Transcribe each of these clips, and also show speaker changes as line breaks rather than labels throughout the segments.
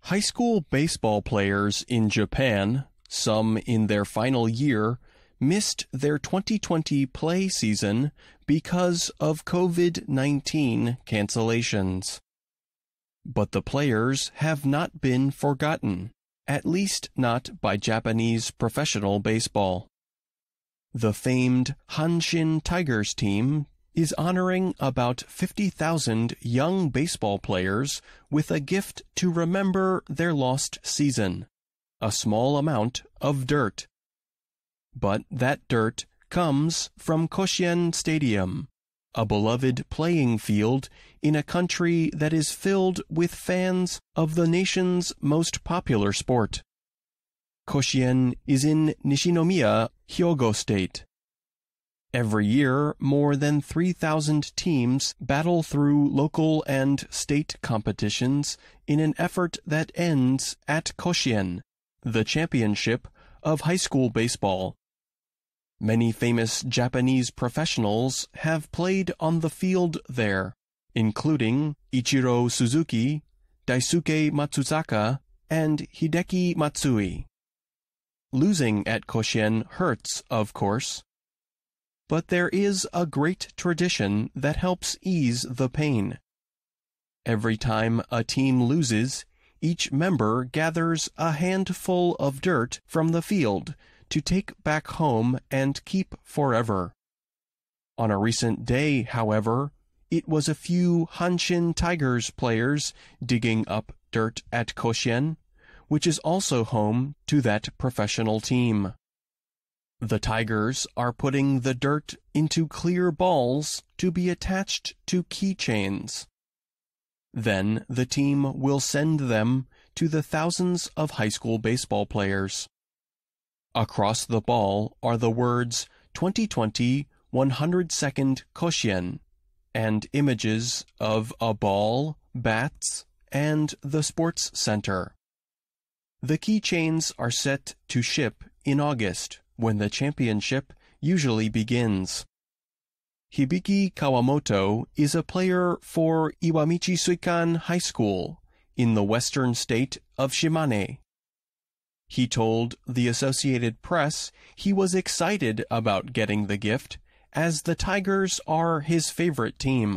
High school baseball players in Japan, some in their final year, missed their 2020 play season because of COVID-19 cancellations. But the players have not been forgotten, at least not by Japanese professional baseball. The famed Hanshin Tigers team is honoring about 50,000 young baseball players with a gift to remember their lost season, a small amount of dirt. But that dirt comes from Koshien Stadium, a beloved playing field in a country that is filled with fans of the nation's most popular sport. Koshien is in Nishinomiya, Hyogo State. Every year, more than 3,000 teams battle through local and state competitions in an effort that ends at Koshien, the championship of high school baseball. Many famous Japanese professionals have played on the field there, including Ichiro Suzuki, Daisuke Matsuzaka, and Hideki Matsui. Losing at Koshien hurts, of course. But there is a great tradition that helps ease the pain. Every time a team loses, each member gathers a handful of dirt from the field to take back home and keep forever. On a recent day, however, it was a few Hanshin Tigers players digging up dirt at Koshien, which is also home to that professional team. The Tigers are putting the dirt into clear balls to be attached to keychains. Then the team will send them to the thousands of high school baseball players. Across the ball are the words 2020 102nd Koshien and images of a ball, bats, and the sports center. The keychains are set to ship in August, when the championship usually begins. Hibiki Kawamoto is a player for Iwamichi Suikan High School in the western state of Shimane. He told the Associated Press he was excited about getting the gift, as the Tigers are his favorite team.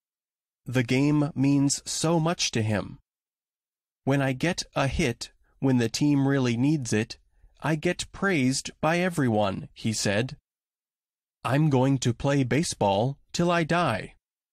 The game means so much to him. When I get a hit when the team really needs it, I get praised by everyone, he said. I'm going to play baseball till I die.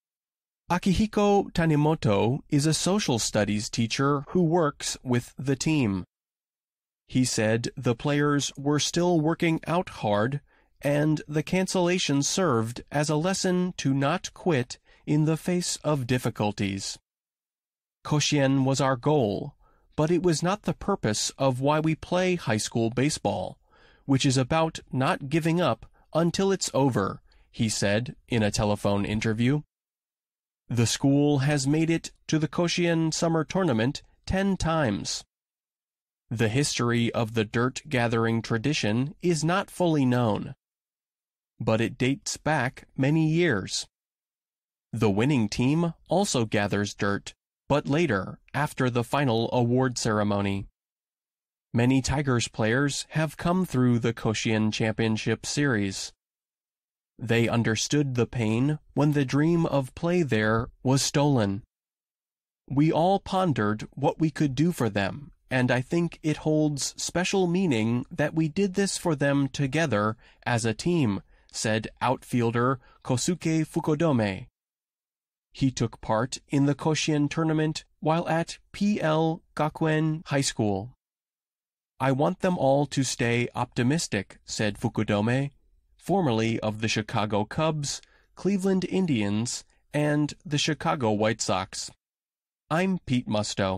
Akihiko Tanimoto is a social studies teacher who works with the team. He said the players were still working out hard, and the cancellation served as a lesson to not quit in the face of difficulties. Koshien was our goal, but it was not the purpose of why we play high school baseball, which is about not giving up until it's over, he said in a telephone interview. The school has made it to the Koshien Summer Tournament 10 times. The history of the dirt-gathering tradition is not fully known, but it dates back many years. The winning team also gathers dirt, but later, after the final award ceremony. Many Tigers players have come through the Koshien Championship Series. They understood the pain when the dream of play there was stolen. We all pondered what we could do for them, and I think it holds special meaning that we did this for them together as a team, said outfielder Kosuke Fukudome. He took part in the Koshien tournament while at PL Gakuen High School. I want them all to stay optimistic, said Fukudome, formerly of the Chicago Cubs, Cleveland Indians, and the Chicago White Sox. I'm Pete Musto.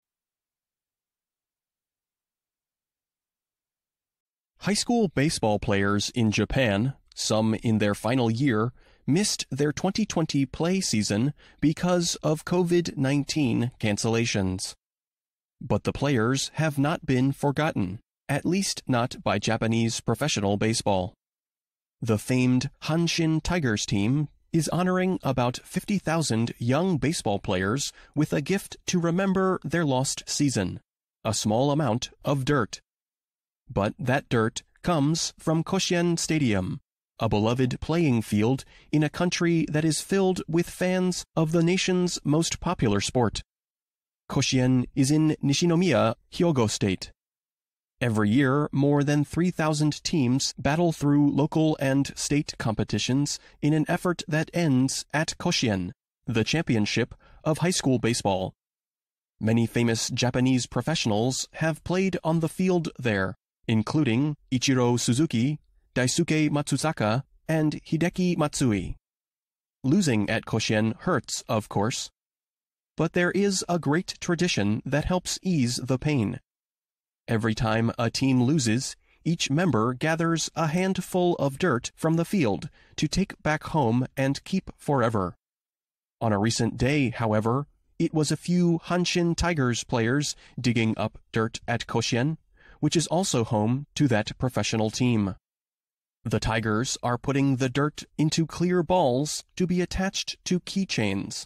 High school baseball players in Japan, some in their final year, missed their 2020 play season because of COVID-19 cancellations. But the players have not been forgotten, at least not by Japanese professional baseball. The famed Hanshin Tigers team is honoring about 50,000 young baseball players with a gift to remember their lost season, a small amount of dirt. But that dirt comes from Koshien Stadium, a beloved playing field in a country that is filled with fans of the nation's most popular sport. Koshien is in Nishinomiya, Hyogo State. Every year, more than 3,000 teams battle through local and state competitions in an effort that ends at Koshien, the championship of high school baseball. Many famous Japanese professionals have played on the field there, including Ichiro Suzuki, Daisuke Matsuzaka, and Hideki Matsui. Losing at Koshien hurts, of course, but there is a great tradition that helps ease the pain. Every time a team loses, each member gathers a handful of dirt from the field to take back home and keep forever. On a recent day, however, it was a few Hanshin Tigers players digging up dirt at Koshien, which is also home to that professional team. The Tigers are putting the dirt into clear balls to be attached to keychains.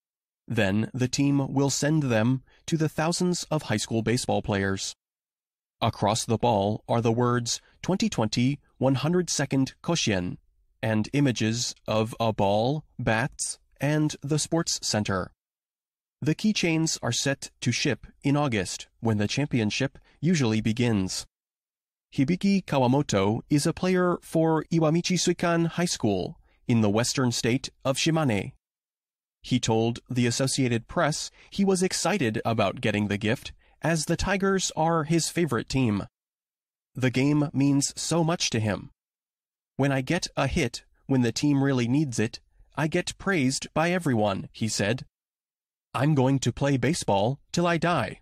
Then the team will send them to the thousands of high school baseball players. Across the ball are the words 2020 102nd Koshien and images of a ball, bats, and the sports center. The keychains are set to ship in August, when the championship usually begins. Hibiki Kawamoto is a player for Iwamichi Suikan High School in the western state of Shimane. He told the Associated Press he was excited about getting the gift, as the Tigers are his favorite team. The game means so much to him. When I get a hit when the team really needs it, I get praised by everyone, he said. I'm going to play baseball till I die.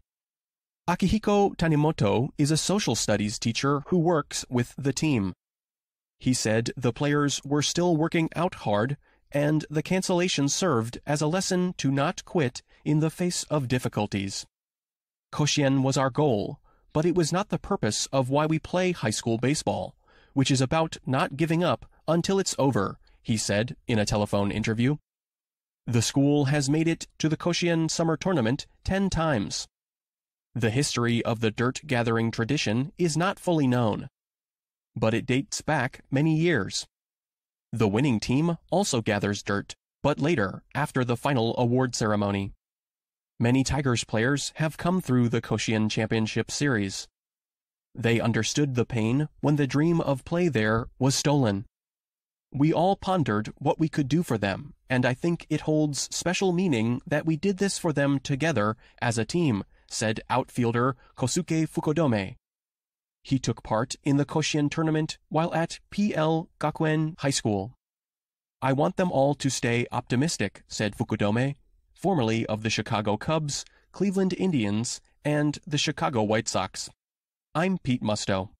Akihiko Tanimoto is a social studies teacher who works with the team. He said the players were still working out hard, and the cancellation served as a lesson to not quit in the face of difficulties. Koshien was our goal, but it was not the purpose of why we play high school baseball, which is about not giving up until it's over, he said in a telephone interview. The school has made it to the Koshien Summer Tournament 10 times. The history of the dirt-gathering tradition is not fully known, but it dates back many years. The winning team also gathers dirt, but later, after the final award ceremony. Many Tigers players have come through the Koshien Championship Series. They understood the pain when the dream of play there was stolen. We all pondered what we could do for them, and I think it holds special meaning that we did this for them together as a team, said outfielder Kosuke Fukodome. He took part in the Koshien tournament while at PL Gakuen High School. I want them all to stay optimistic, said Fukudome, formerly of the Chicago Cubs, Cleveland Indians, and the Chicago White Sox. I'm Pete Musto.